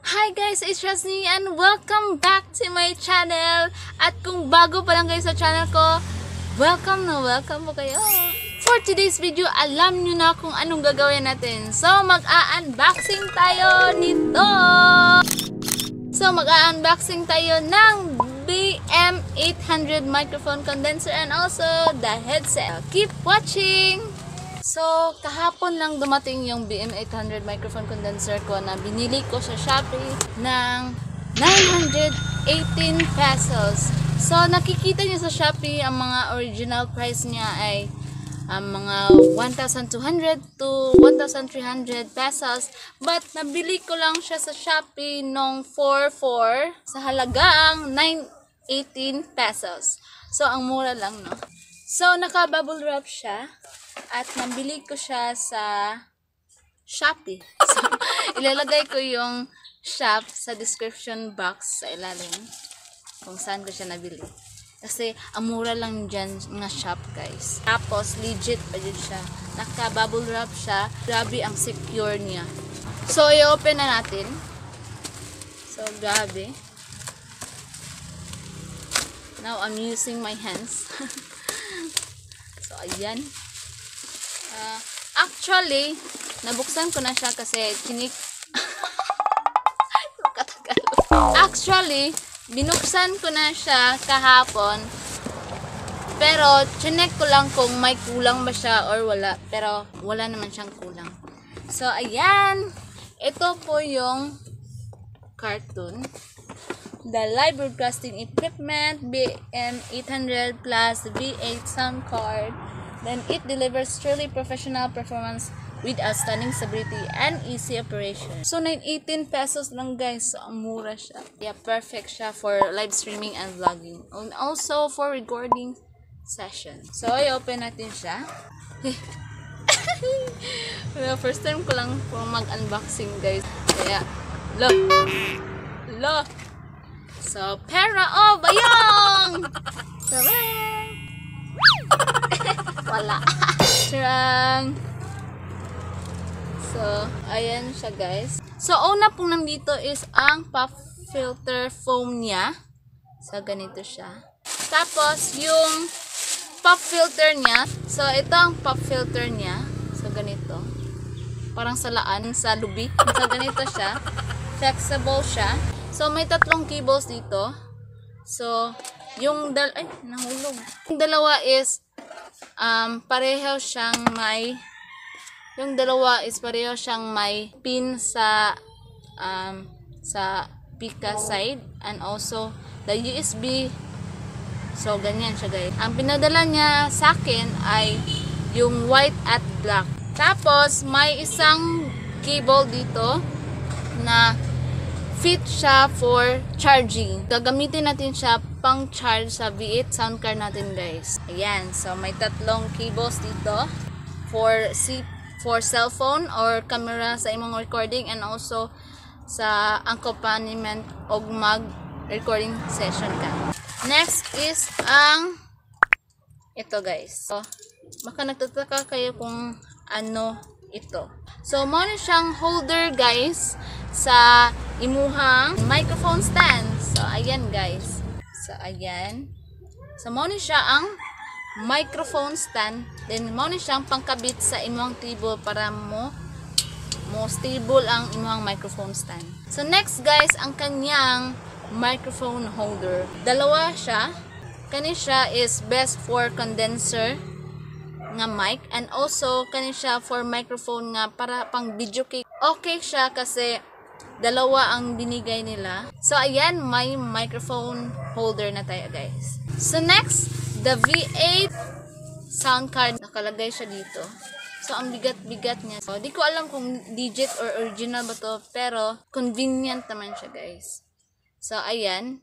Hi guys, it's Jasmine and welcome back to my channel. At kung bago pa lang kayo sa channel ko, welcome po kayo. For today's video, alam nyo na kung anong gagawin natin. So, mag-unboxing tayo nito. Mag-unboxing tayo ng BM-800 microphone condenser and also the headset. Keep watching! So, kahapon lang dumating yung BM-800 microphone condenser ko na binili ko sa Shopee ng 918 pesos. So, nakikita niyo sa Shopee, ang mga original price niya ay mga 1,200 to 1,300 pesos. But, nabili ko lang siya sa Shopee nung 4,400 sa halagang 918 pesos. So, ang mura lang, no? So, naka-bubble wrap siya. At nabili ko siya sa Shopee. So, ilalagay ko yung shop sa description box sa ilalim kung saan ko siya nabili. Kasi, ang mura lang dyan nga shop, guys. Tapos, legit pa din siya. Naka-bubble wrap siya. Grabe ang secure niya. So, i-open na natin. So, grabe. Now, I'm using my hands. So, ayan. Actually, nabuksan ko na siya kasi Actually, binuksan ko na siya kahapon. Pero, chinek ko lang kung may kulang ba siya or wala. Pero, wala naman siyang kulang. So, ayan. Ito po yung cartoon. The live broadcasting equipment, BM-800 plus V8 sound card. Then it delivers truly professional performance with outstanding stability and easy operation. So 918 pesos lang, guys. So ang mura siya. Yeah, perfect siya for live streaming and vlogging. And also for recording session. So i-open natin siya. Well, first time ko lang po mag-unboxing, guys. Kaya, look. So, pera of bayong! Taray! Wala. Charang! So, ayan siya, guys. So, una pong nandito is ang pop filter foam niya. So, ganito siya. Tapos, yung pop filter niya. So, ito ang pop filter niya. So, ganito. Parang salaan sa lubi. So, ganito siya. Flexible siya. So, may tatlong cables dito. So, yung nahulog. Yung dalawa is pareho siyang may pin sa pika side and also the USB. So, ganyan siya, guys. Ang pinadala niya sa akin ay yung white at black. Tapos, may isang cable dito na fit siya for charging. Gagamitin natin siya pang charge sa V8 sound card natin, guys. Ayan. So, may tatlong cables dito for cellphone or camera sa imong recording and also sa accompaniment og mag-recording session ka. Next is ang ito, guys. So, baka nagtataka kayo kung ano ito. So, muna siyang holder, guys, sa imuhang microphone stand. So, ayan, guys. So, ayan. So, muna siya ang microphone stand. Then, muna siyang pangkabit sa imuhang table para mo stable ang imuhang microphone stand. So, next, guys, ang kanyang microphone holder. Dalawa siya. Kani siya is best for condenser nga mic and also kani siya for microphone nga para pang video cake. Okay siya kasi dalawa ang binigay nila. So ayan, may microphone holder na tayo, guys. So next, the V8 sound card. Nakalagay siya dito. So ang bigat-bigat niya. So di ko alam kung digit or original ba to, pero convenient naman siya, guys. So ayan.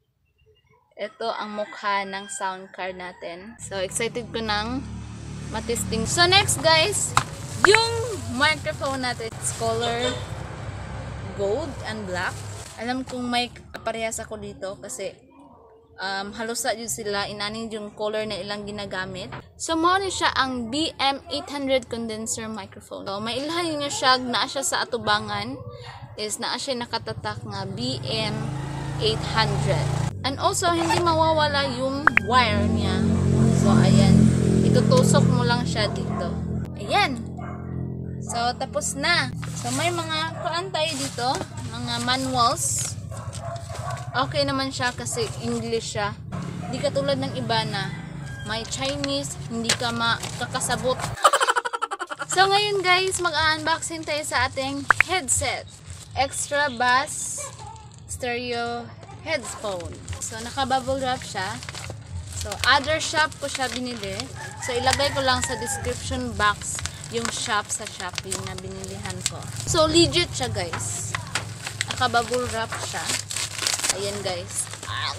Ito ang mukha ng sound card natin. So excited ko nang matesting. So next, guys, yung microphone natin, it's color gold and black. Alam kong may parehas ako dito kasi halos sa yun sila inanin yung color na ilang ginagamit. So mao ni siya ang BM-800 condenser microphone. So may ilhan niya siya, naa siya sa atubangan. is naa siya nakatatak nga BM-800. And also, hindi mawawala yung wire niya. So, ayan. Itutusok mo lang siya dito. Ayan. So, tapos na. So, may mga kuan tayo dito. Mga manuals. Okay naman siya kasi English siya. Hindi katulad ng iba na may Chinese, hindi ka makakasabot. So, ngayon guys, mag-unboxing tayo sa ating headset. Extra bass stereo headphone. So, naka-bubble wrap siya. So, other shop ko siya binili. So, ilagay ko lang sa description box yung shop sa Shopee na binilihan ko. So, legit siya guys. Naka-bubble wrap siya. Ayan guys.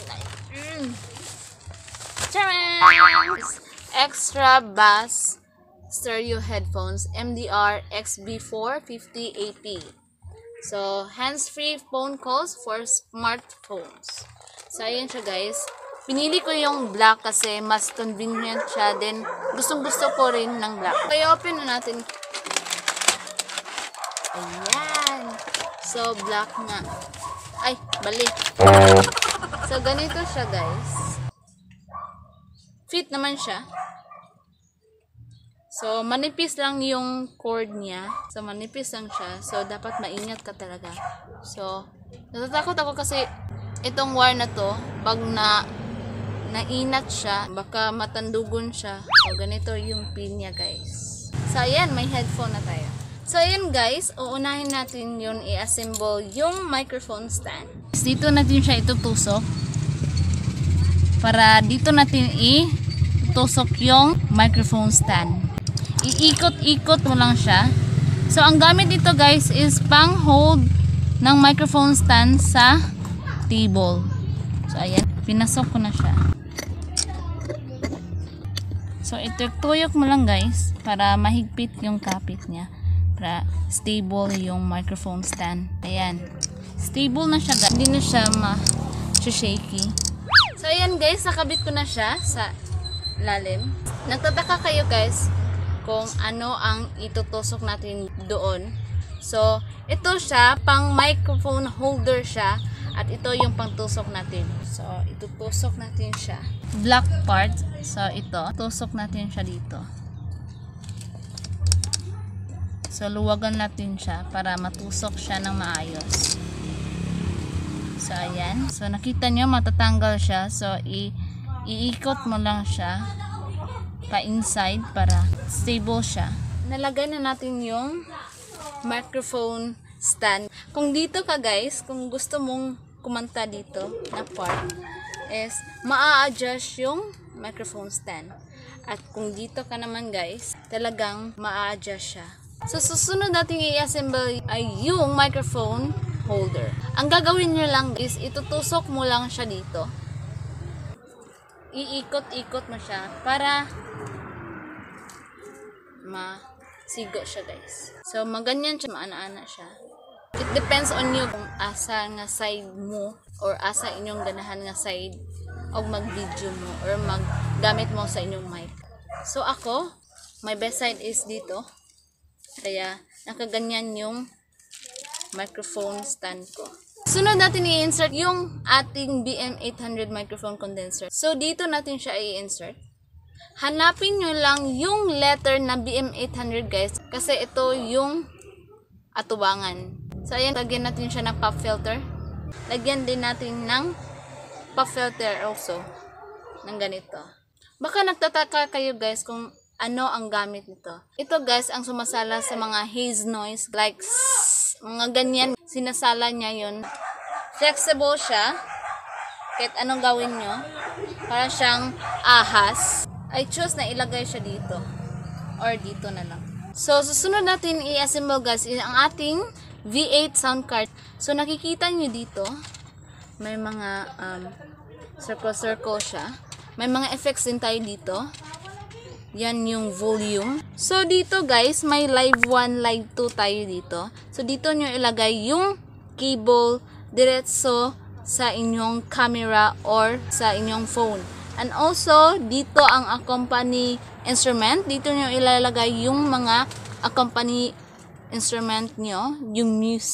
Extra bass stereo headphones MDR XB450AP. So, hands-free phone calls for smartphones. So, ayan siya guys. Pinili ko yung black kasi mas convenient siya. Then, gustong-gusto ko rin ng black. Kaya open na natin. Ayan. So, black nga. Ay, balik. So, ganito siya guys. Fit naman siya. So, manipis lang yung cord niya. So, manipis lang siya. So, dapat maingat ka talaga. So, natatakot ako kasi itong wire na to, pag nainat siya, baka matandugon siya. So, ganito yung pin niya, guys. So, ayan, may headphone na tayo. So, ayan, guys, uunahin natin yun i-assemble yung microphone stand. Dito natin siya itutusok. Para dito natin itusok yung microphone stand. Iikot-ikot mo lang siya. So, ang gamit dito guys is pang hold ng microphone stand sa table. So, ayan. Pinasok ko na siya. So, ituyok mo lang guys para mahigpit yung kapit niya. Para stable yung microphone stand. Ayan. Stable na siya guys. Hindi na siya ma-shaky. So, ayan guys. Nakabit ko na siya sa lalim. Nagtataka kayo guys kung ano ang itutusok natin doon. So, ito siya, pang microphone holder siya, at ito yung pangtusok natin. So, itutusok natin siya. Black part. So, ito, tusok natin siya dito. So, luwagan natin siya para matusok siya ng maayos. So, ayan. So, nakita nyo, matatanggal siya. So, iikot mo lang siya pa-inside para stable siya. Nalagay na natin yung microphone stand. Kung dito ka guys, kung gusto mong kumanta dito na part, is maa-adjust yung microphone stand. At kung dito ka naman guys, talagang maa-adjust siya. So, susunod natin i-assemble ay yung microphone holder. Ang gagawin nyo lang is itutusok mo lang siya dito. Iikot-ikot mo siya para masigo siya guys. So, maganyan siya, maana-ana siya. It depends on you kung asa nga side mo or asa inyong ganahan nga side o mag-video mo or maggamit mo sa inyong mic. So, ako, my best side is dito. Kaya, nakaganyan yung microphone stand ko. Sunod natin i-insert yung ating BM-800 microphone condenser. So, dito natin siya i-insert. Hanapin nyo lang yung letter na BM-800 guys. Kasi ito yung atubangan. So, ayan, lagyan natin siya ng pop filter. Lagyan din natin ng pop filter also. Ng ganito. Baka nagtataka kayo guys kung ano ang gamit nito. Ito guys, ang sumasala sa mga haze noise. Like, mga ganyan. Sinasala niya yun. Flexible siya. Kahit anong gawin nyo. Para siyang ahas. I choose na ilagay siya dito. Or dito na lang. So, susunod natin i-assemble guys ang ating V8 sound card. So, nakikita nyo dito. May mga circle-circle siya. May mga effects din tayo dito. Yan yung volume. So, dito guys, may live 1, live 2 tayo dito. So, dito nyo ilagay yung cable diretso sa inyong camera or sa inyong phone. And also, dito ang accompany instrument. Dito nyo ilalagay yung mga accompany instrument nyo. Yung music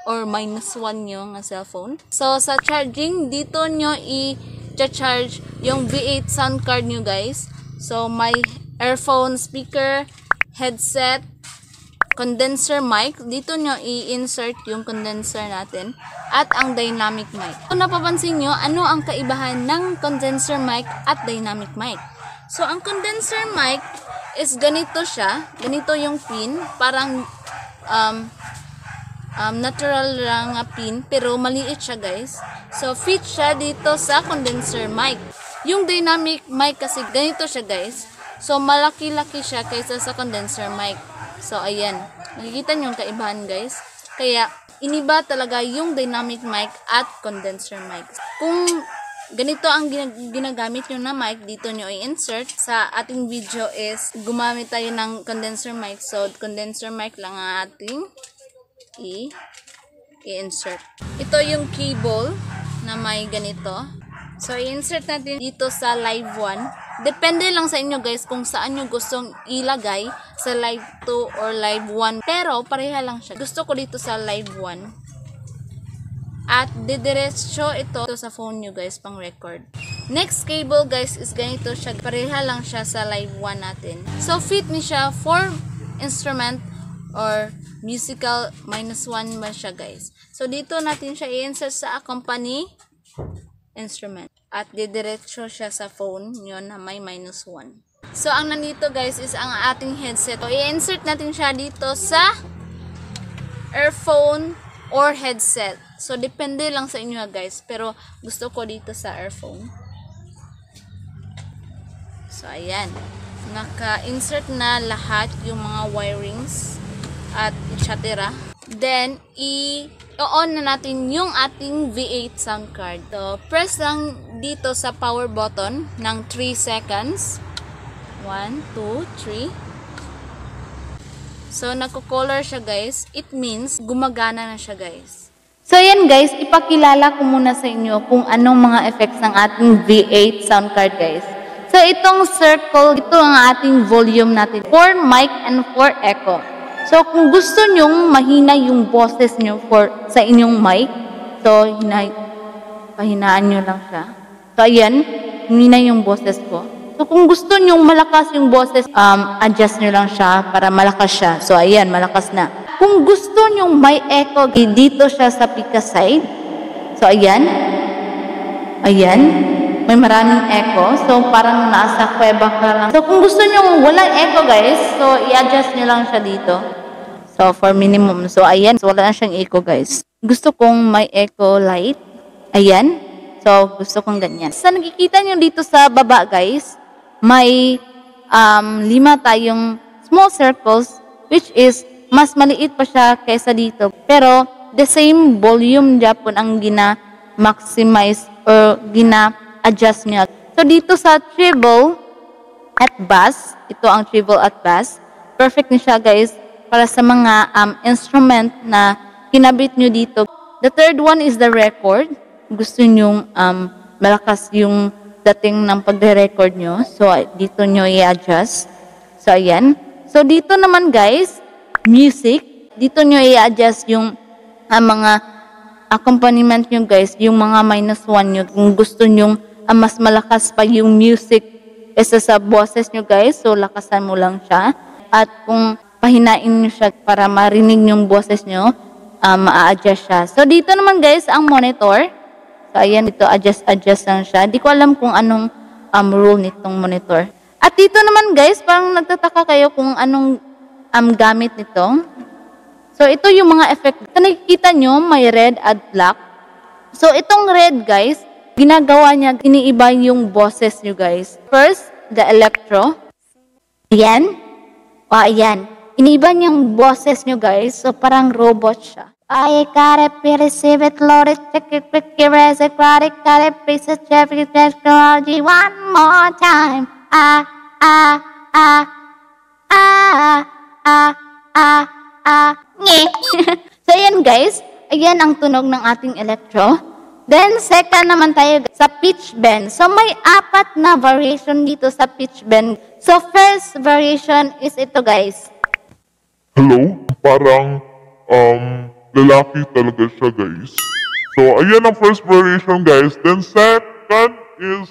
or -1 nyo nga cellphone. So, sa charging, dito nyo i-charge yung V8 sound card nyo guys. So, may earphone, speaker, headset, condenser mic. Dito nyo i-insert yung condenser natin at ang dynamic mic. Kung napapansin nyo, ano ang kaibahan ng condenser mic at dynamic mic? So, ang condenser mic is ganito siya. Ganito yung pin. Parang natural lang pin, pero maliit siya guys. So, fit siya dito sa condenser mic. Yung dynamic mic kasi ganito siya guys. So, malaki-laki siya kaysa sa condenser mic. So, ayan. Nakikita nyo yung kaibahan guys. Kaya, iniba talaga yung dynamic mic at condenser mic. Kung ganito ang ginagamit nyo na mic, dito nyo i-insert. Sa ating video is, gumamit tayo ng condenser mic. So, condenser mic lang ang ating i-insert. Ito yung cable na may ganito. So, i-insert natin dito sa live 1. Depende lang sa inyo guys kung saan nyo gustong ilagay, sa live 2 or live 1. Pero, pareha lang siya. Gusto ko dito sa live 1. At, didiretso ito sa phone nyo guys, pang record. Next cable guys is ganito siya. Pareha lang siya sa live 1 natin. So, fit ni siya for instrument or musical -1 ba siya guys. So, dito natin siya i-insert sa accompany instrument. At didiretso siya sa phone nyo na may -1. So, ang nandito guys is ang ating headset. So, i-insert natin siya dito sa earphone or headset. So, depende lang sa inyo guys. Pero, gusto ko dito sa earphone. So, ayan. Naka-insert na lahat yung mga wirings at etc. Then, i-on na natin yung ating V8 sound card. So, press lang dito sa power button ng 3 seconds. 1, 2, 3. So, nagko-color siya guys. It means, gumagana na siya guys. So, yan guys, ipakilala ko muna sa inyo kung anong mga effects ng ating V8 sound card guys. So, itong circle, ito ang ating volume natin. For mic and for echo. So, kung gusto nyong mahina yung boses nyo sa inyong mic, so, pahinaan nyo lang siya. So, ayan, hinina yung boses ko. So, kung gusto nyong malakas yung boses, adjust nyo lang siya para malakas siya. So, ayan, malakas na. Kung gusto nyong may echo, dito siya sa pika side. So, ayan. Ayan. May maraming echo. So, parang nasa kuweba ka lang. So, kung gusto nyong walang echo, guys, so, i-adjust nyo lang siya dito. So, for minimum. So, ayan. So, wala na siyang echo, guys. Gusto kong may echo light. Ayan. So, gusto kong ganyan. Sa nakikita nyo dito sa baba, guys, may 5 tayong small circles, which is, mas maliit pa siya kaysa dito. Pero, the same volume Japon ang gina-maximize or gina-adjust niya. So, dito sa treble at bass, ito ang treble at bass, perfect na siya guys para sa mga instrument na kinabit nyo dito. The third one is the record. Gusto nyo malakas yung dating ng pagre-record nyo. So, dito nyo i-adjust. So, ayan. So, dito naman guys, music. Dito nyo i-adjust yung mga accompaniment nyo guys, yung mga -1 nyo. Kung gusto nyo mas malakas pa yung music kaysa sa boses nyo guys, so lakasan mo lang siya. At kung pahinain nyo siya para marinig yung boses nyo, ma-adjust siya. So dito naman guys, ang monitor. So ayan, dito adjust lang siya. Di ko alam kung anong rule nitong monitor. At dito naman guys, parang nagtataka kayo kung anong gamit nito. So, ito yung mga effect. So, nakikita nyo, may red at black. So, itong red, guys, ginagawa niya, iniiba yung boses nyo, guys. First, the electro. Ayan. O, ayan. Iniiba niyang boses nyo, guys. So, parang robot siya. I gotta receive it, load it, check it, pick it, raise it, credit, got it, piece of technology, one more time. So, ayan guys. Ayan ang tunog ng ating electro. Then, second naman tayo sa pitch bend. So, may 4 na variation dito sa pitch bend. So, first variation is ito guys. Hello? Parang, lalaki talaga siya, guys. So, ayan ang first variation, guys. Then, second is,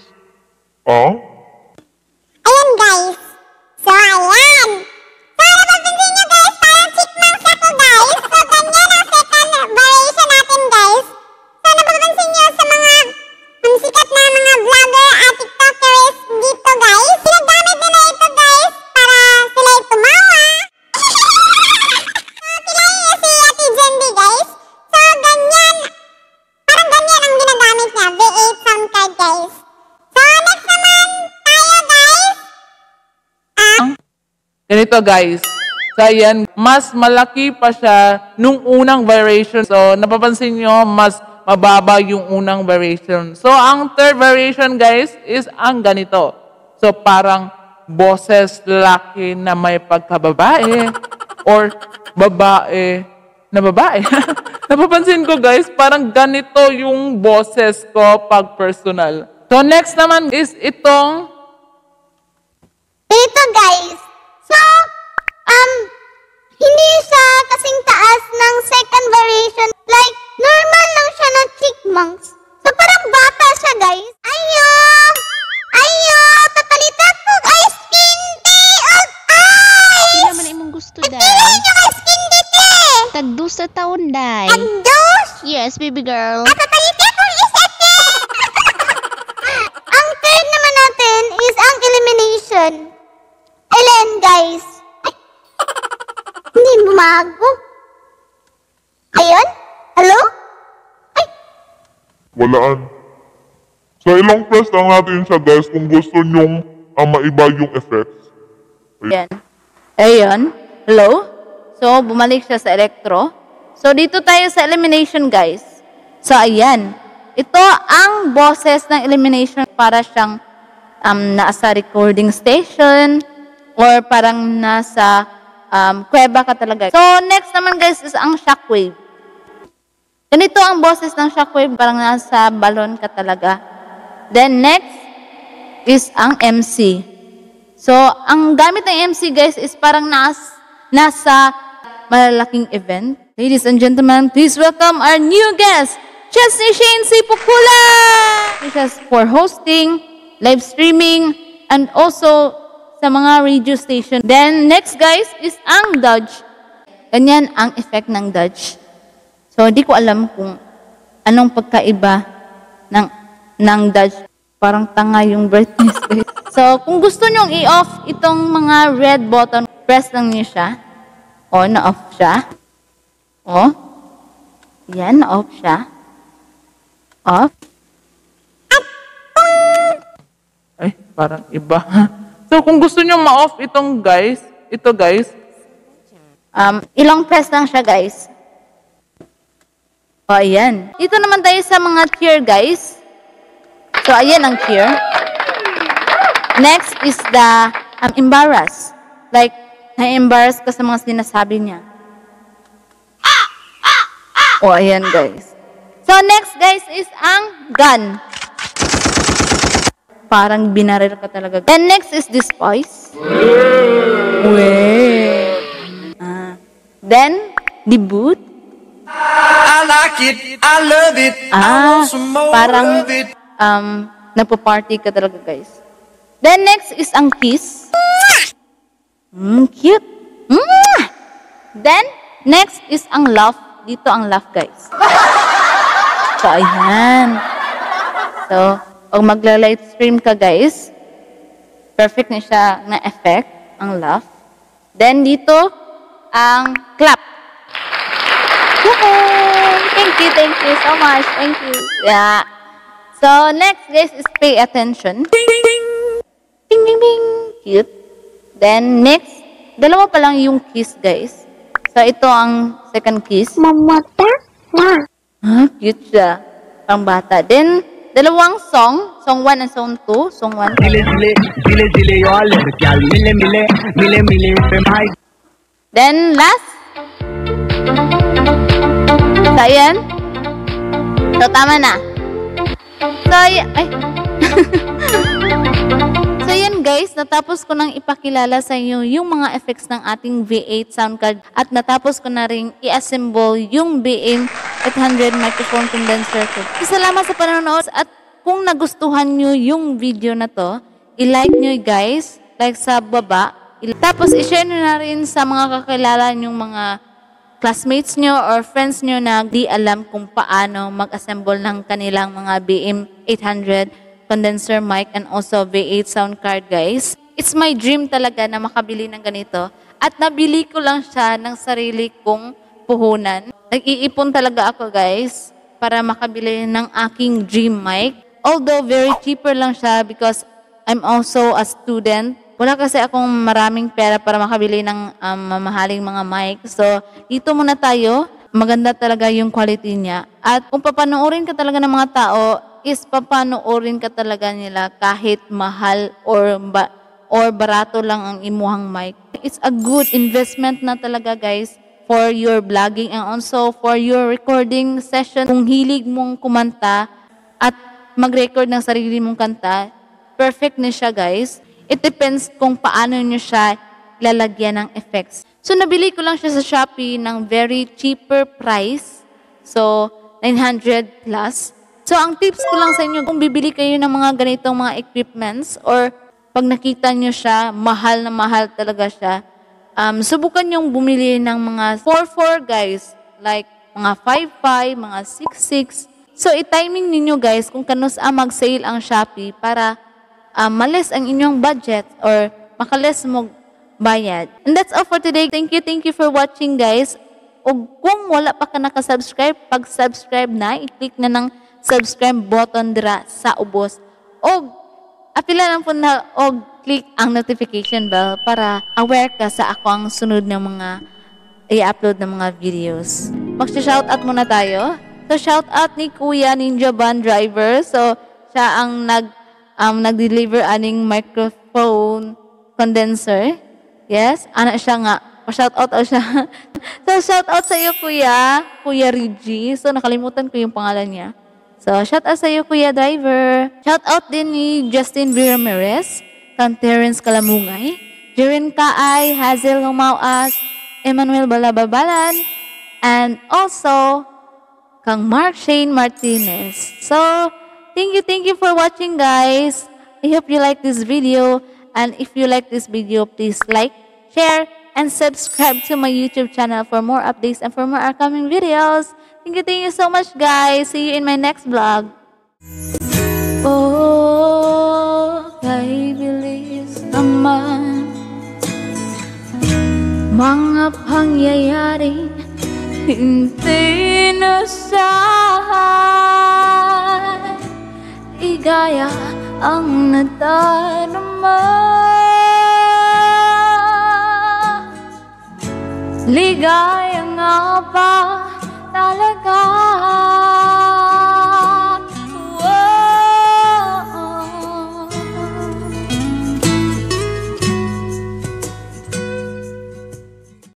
Ayan guys. So ayan. So napapansin nyo guys, parang chipmunks ako guys. So ganyan ang second variation natin guys. So napapansin nyo sa mga sikat na mga vlogger at tiktokers dito guys. Sinagamit nila ito guys para sila tumawa. So kilala si Ate Jendi guys. So ganyan, parang ganyan ang ginagamit niya. V8 sound card guys. So next naman tayo guys. Ganito guys. So ayan, mas malaki pa siya nung unang variation. So napapansin nyo, mas mababa yung unang variation. So ang third variation guys is ang ganito. So parang boses lalaki na may pagkababae or babae na babae. Napapansin ko guys, parang ganito yung boses ko pag personal. So next naman is itong Ito guys. So, hindi siya kasing taas ng second variation. Like, normal lang siya na chipmunks. So, parang bata siya guys. Ayo! Ayo! Tatalitat po guys! Kindi! Ay! Hindi naman imong gusto, Pili Day. nyo guys! Kindi te! Tagdos sa taon, Day. Agdos! Yes, baby girl. Tatalitat po isa te! Ang third naman natin is ang elimination. Ellen guys. Ay. Hindi bumago. Ayun? Hello? Ay. walaan. So, ilang press lang natin siya, guys, kung gusto nyong maiba yung effects. Ayan. Ayun. Hello? So, bumalik siya sa electro. So, dito tayo sa elimination, guys. So, ayan. Ito ang boses ng elimination para siyang nasa recording station or parang nasa kuweba ka talaga. So, next naman, guys, is ang shockwave. Ganito ang boses ng shockwave, parang nasa balon ka talaga. Then, next is ang MC. So, ang gamit ng MC, guys, is parang nasa malalaking event. Ladies and gentlemen, please welcome our new guest, Chesney Shane C. Pukula! This is for hosting, live streaming, and also sa mga radio station. Then, next, guys, is ang Dodge. Ganyan ang effect ng Dodge. So, di ko alam kung anong pagkaiba ng Dodge. Parang tanga yung brightness, guys. So, kung gusto nyong i-off itong mga red button, press lang niyo siya. O, na-off siya. O. Yan, na-off siya. Off. ay, parang iba. So, kung gusto nyo ma-off itong guys, ito guys, Ilang press lang siya, guys. O, ayan. Dito naman tayo sa mga tier, guys. So, ayan ang tier. Next is the embarrass. Like, na-embarrass ka sa mga sinasabi niya. O, ayan, guys. So, next, guys, is ang gun. Parang binaril ka talaga. Then, next is this voice. Then, the boot. I like it, I love it, I want some more Parang, of it. nagpo-party ka talaga, guys. Then, next is ang kiss. Cute. Then, next is ang laugh. Dito ang laugh, guys. So, ayan. So, pag magla-live stream ka, guys, perfect na siya na effect, ang laugh. Then, dito, ang clap. Yay! Thank you so much. Thank you. Yeah. So, next, guys, is pay attention. Ding, ding, ding. Cute. Then, next, dalawa pa lang yung kiss, guys. So, ito ang second kiss. Mamata na. Cute siya. Pang bata. Then, dalawang song. Song 1 and song 2. Song 1. Dile, yo alergial, mile, pe mai. Then, last. So, ayan. So, tama na. So, ay. So, yun Ayan guys, natapos ko nang ipakilala sa inyo yung mga effects ng ating V8 sound card at natapos ko na rin i-assemble yung BM-800 microphone condenser ko. Salamat sa panonood at kung nagustuhan nyo yung video na to, i-like nyo guys, like sa baba. Tapos i-share nyo na rin sa mga kakilala nyong mga classmates nyo or friends nyo na di alam kung paano mag-assemble ng kanilang mga BM-800 condenser mic and also V8 sound card guys. It's my dream talaga na makabili ng ganito at nabili ko lang siya ng sarili kong puhunan. Nag-iipon talaga ako guys para makabili ng aking dream mic. Although very cheaper lang siya because I'm also a student. Wala kasi akong maraming pera para makabili ng mamahaling mga mic. So dito muna tayo. Maganda talaga yung quality niya. At kung papanoorin ka talaga ng mga tao, is papanoorin ka talaga nila kahit mahal or barato lang ang imuhang mic. It's a good investment na talaga guys for your vlogging and also for your recording session. Kung hilig mong kumanta at mag-record ng sarili mong kanta, perfect na siya guys. It depends kung paano nyo siya lalagyan ng effects. So nabili ko lang siya sa Shopee ng very cheaper price. So 900 plus. So, ang tips ko lang sa inyo, kung bibili kayo ng mga ganitong mga equipments or pag nakita nyo siya, mahal na mahal talaga siya, subukan nyong bumili ng mga 4-4 guys, like mga 5-5, mga 6-6. So, i-timing ninyo guys kung kanus mag-sale ang Shopee para malis ang inyong budget or makalis mo bayad. And that's all for today. Thank you for watching guys. O kung wala pa ka nakasubscribe, pag-subscribe na, i-click na ng subscribe button dira sa ubos. O apila lang po na o click ang notification bell para aware ka sa ako ang sunod ng mga i-upload ng mga videos. Mag-shoutout muna tayo. So shoutout ni Kuya Ninja Van Driver. So siya ang nag-deliver aning microphone condenser. Yes, ana siya nga. Pa-shoutout siya. So shoutout sa iyo Kuya Reggie. So nakalimutan ko yung pangalan niya. So, shout out sa iyo, Kuya Driver. Shout out din ni Justin V. Ramirez, kang Terence Kalamungay, Jiren Kaay, Hazel Humauas, Emmanuel Balababalan, and also kang Mark Shane Martinez. So, thank you for watching, guys. I hope you like this video. And if you like this video, please like, share, and subscribe to my YouTube channel for more updates and for more upcoming videos. Thank you so much guys. See you in my next vlog. Oh, kay bilis naman mga pangyayaring hindi nasahan, igaya ang nadarama. Ligaya nga ba